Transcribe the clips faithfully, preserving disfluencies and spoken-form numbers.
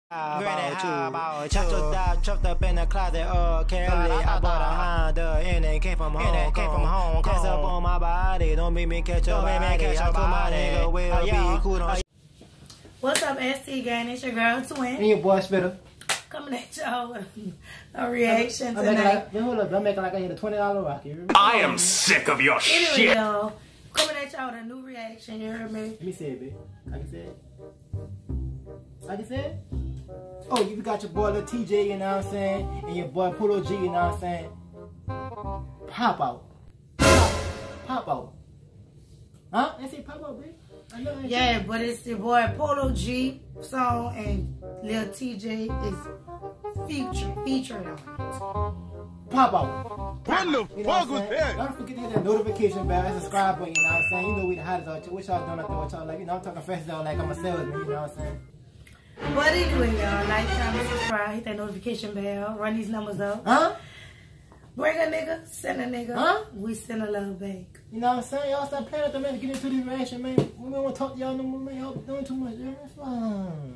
Granny how about you? Chopped up in the closet, uh, Kelly. I bought a Honda and it came from home. It came from home. That's up on my body. Don't make me catch your body. I told my nigga will be cool. Don't. What's up, S T gang? It's your girl Twin. And your boy Spitter. Coming at y'all with a reaction I'm tonight. Like, hold up, I'm making like I hit a twenty dollar rock. You I am sick of your anyway, shit. y'all, coming at y'all with a new reaction. You heard me? Let me say it, bitch. I can say it. I can say it. Oh, you got your boy Lil T J, you know what I'm saying? And your boy Polo G, you know what I'm saying? Pop out. Pop, pop out. Huh? I say pop out, bitch. I know I Yeah, but it's your boy Polo G song and Lil T J is featured featured on it. Pop out. What the You know fuck what was I'm saying? that? Don't forget to hit that notification bell and subscribe button, you know what I'm saying? You know we the hottest out there. What y'all doing out there? What y'all like? You know, I'm talking fast though, like I'm a salesman, you know what I'm saying? But anyway, y'all, like, comment, subscribe, hit that notification bell, run these numbers up. Huh? Bring a nigga, send a nigga. Huh? We send a love back. You know what I'm saying? Y'all stop playing with the man to get into this reaction, man. We don't want to talk to y'all no more, man. Y'all doing too much, man. It's fine.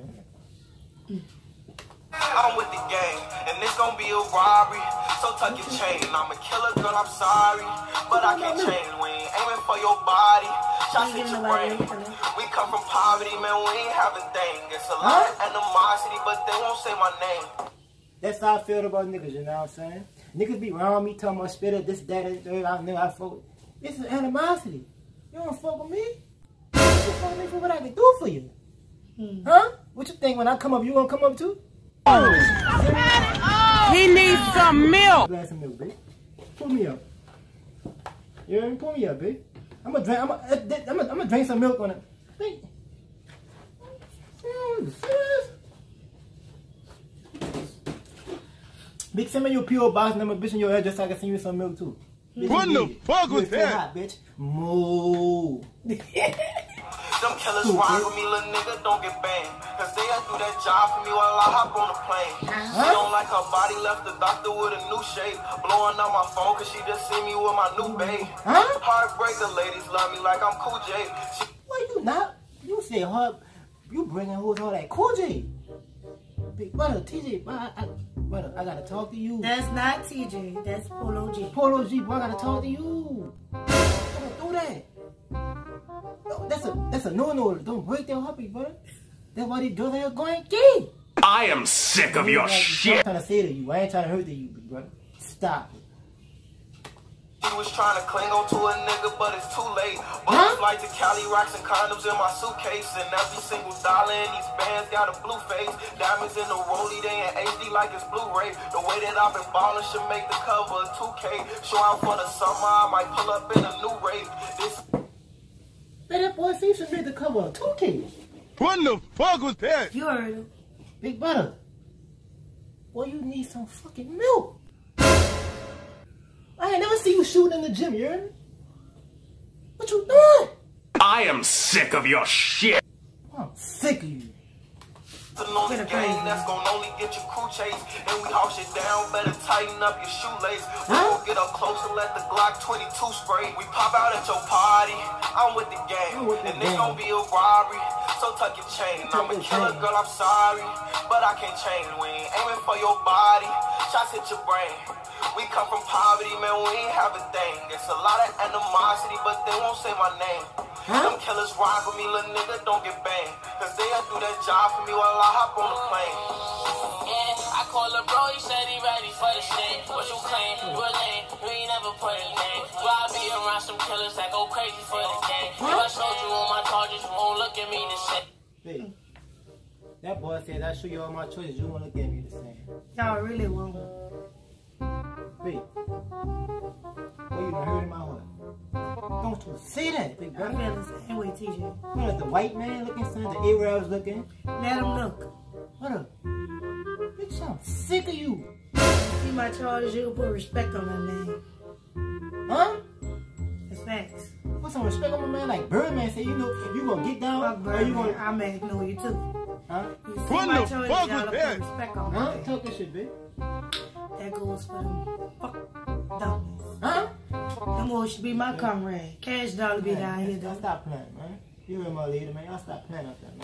I'm with the gang, and it's gonna be a robbery. So tuck your chain. I'm a killer, girl, I'm sorry. But I can't change. We ain't aiming for your body. Shots hit your brain. We come from poverty, man. We ain't have a thing. It's a lot of animosity, but they won't say my name. That's how I feel about niggas, you know what I'm saying? Niggas be around me talking about Spitter, this, that, and third. I know I fuck with. This is animosity. You don't fuck with me? You fuck with me for what I can do for you. Hmm. Huh? What you think when I come up, you gonna come up too? Oh. He needs some milk. Glass of milk, bitch. Pull me up. You hear me? Pull me up, bitch. I'm gonna drink. I'm gonna. I'm gonna drink some milk on it. Think. Big, send me your P O box number, bitch, in your address so I can send you some milk too. Bitch, what the fuck was that? Hot, bitch. Moo. Them killers ride with me, little nigga, don't get banged. Cause they do that job for me while I hop on the plane. She don't like her body, left the doctor with a new shape. Blowing out my phone cause she just see me with my new babe. Huh? Heartbreaker ladies love me like I'm Cool J. She Why you not? You say hard. You bringing hoes all that Cool J. Big brother, T J, I, I, brother, I gotta talk to you. That's not T J, that's Polo G. Polo G, boy, I gotta talk to you. Don't do that. No, that's a that's a no-no. Don't break their heartbeat, brother. That's why these girls are going gay. I am sick of your shit. I'm trying to say to you. I ain't trying to hurt to you, big brother. Stop it. She was trying to cling on to a nigga, but it's too late. Bullets like the Cali rocks and condoms in my suitcase. And every single dollar in these bands got a blue face. Diamonds in the rollie, they in H D like it's Blu-ray. The way that I've been ballin' should make the cover of two K. Show out for the summer, I might pull up in a new rave. This Man, that boy seems to make the cover of two K. What the fuck was that? You heard him. Big brother. Boy, you need some fucking milk. I ain't never see you shooting in the gym, you heard me? What you doing? I am sick of your shit. I'm sick of you. on this game that's gonna only get you crew chase. And we haul shit down, better tighten up your shoelace. We gon' get up close and let the Glock twenty-two spray. We pop out at your party, I'm with the gang. And this gon' be a robbery, so tuck your chain. I'm a killer, girl, I'm sorry, but I can't change. We ain't aiming for your body, shots hit your brain. We come from poverty, man, we ain't have a thing. It's a lot of animosity, but they won't say my name. Huh? Them killers rock with me, little nigga, don't get banged. Cause they'll do that job for me while I hop on the plane. Yeah, I call a bro, he said he ready for the shit. What you claim? You a lame, you ain't never put a name. You gotta be around some killers that go crazy for the game. If I showed you all my charges, you won't look at me the same. Hey, that boy said I show you all my choices, you won't look at me the same. Y'all really won't. Wait, boy, you done hurt in my heart. Don't you say that, big brother. I feel the same way, T J. What is the white man looking, son? The Arabs looking? Let him look. What up? Bitch, I'm sick of you. See my charges, you can put respect on my name. Huh? It's facts. Put some respect on my man like Birdman say, you know, you gonna get down Fuck or you Birdman, gonna... I may know you too. Huh? You see What my the charges, fuck y'all was put that? respect on my Huh? name. Talk this shit, bitch. That goes for them fuck dummies. Huh? Them boys should be my comrade. Cash Dollar be down here Y'all though. stop playing, man. You heard my leader, man. Y'all stop playing up there, man.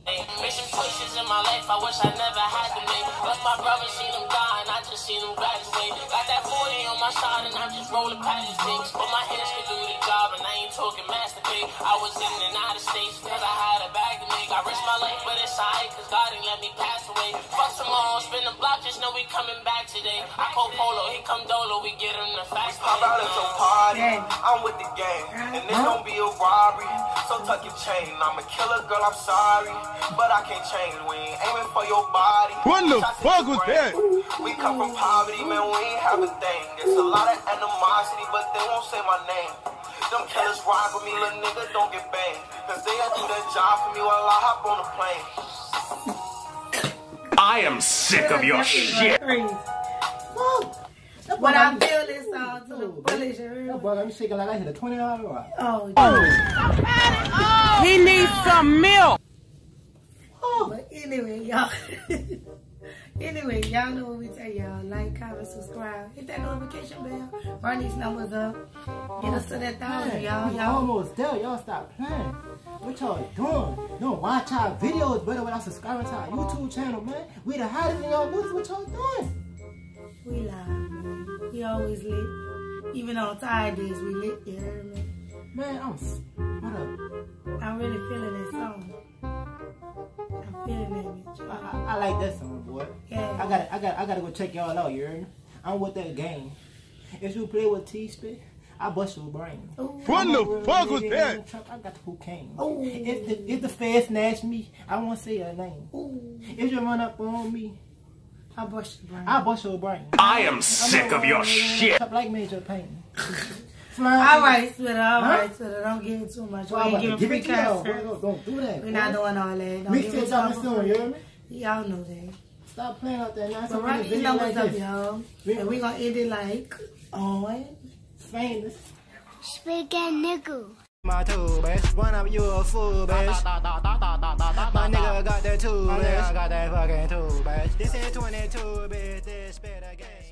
Made some choices in my life I wish I never had to make. Lost my brother, seen him die, and I just seen him graduate. Got that forty on my side, and I'm just rolling past things. But my hands can do the job, and I ain't talking master pay. I was in and out of states, cause I had a bag to make. I risked my life, but it's alright, cause God ain't let me pass away. Fuck tomorrow, spin the block, just know we coming back today. I call Polo, he come Dolo, we get him the fast Pop out at your party, I'm with the gang, and this gon' be a robbery. So tuck your chain, I'm a killer, girl, I'm sorry, but I can't change. We ain't aiming for your body. What the fuck was that? We come from poverty, man, we ain't have a thing. There's a lot of animosity, but they won't say my name. Them killers rock with me, little nigga, don't get banged. Cause they'll do that job for me while I hop on the plane. I am sick of your shit. But I feel this song to the fullest. That boy got me shaking like I hit a twenty dollar rock. Oh, oh. He needs some milk. But anyway, y'all. Anyway, y'all know what we tell y'all. Like, comment, subscribe. Hit that notification bell. Run these numbers up. Get us to that thousand, y'all. We Y'all almost there. Y'all stop playing. What y'all doing? Don't watch our videos better without subscribing to our YouTube channel, man. We the hottest in y'all boots. What y'all doing? we live, man. We always lit. Even on tired days, we lit. You heard me? Man, I'm. What up? I'm really feeling that song. I'm feeling that bitch. I, I, I like that song, boy. Yeah. I got I got I gotta go check y'all out, you heard me? I'm with that game. If you play with T-Spit, I bust your brain. Ooh. What the fuck was that? I got the cocaine. Ooh. If the if the feds snatch me, I won't say your name. Ooh. If you run up on me, I bust your brain. I bust your brain. I am sick of your shit. Up like Major Payne. All right, Twitter. All Huh? right, Twitter. Don't give it too much. We Well, I'm ain't about to giving give free it to y'all, concerts. bro. Don't do that. We're not bro. doing all that. Don't Mixtape give it to coming us. soon, you hear me? Y'all know that. Stop playing out there now. So run these numbers up, y'all. We- And we gonna end it like on. Famous. Spaghetti nickel. My two best, one of you a fool, bitch. My nigga got that two, bitch. My nigga got that fucking two, bitch. This is twenty-two, bitch. This spit again.